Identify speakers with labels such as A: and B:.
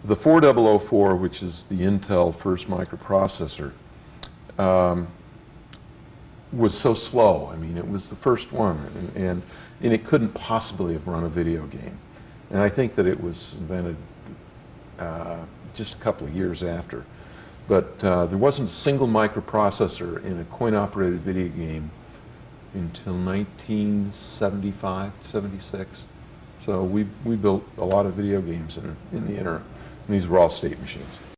A: The 4004, which is the Intel first microprocessor, was so slow. I mean, it was the first one, and it couldn't possibly have run a video game. And I think that it was invented just a couple of years after. But there wasn't a single microprocessor in a coin-operated video game until 1975, 76. So we built a lot of video games in the interim. And these were all state machines.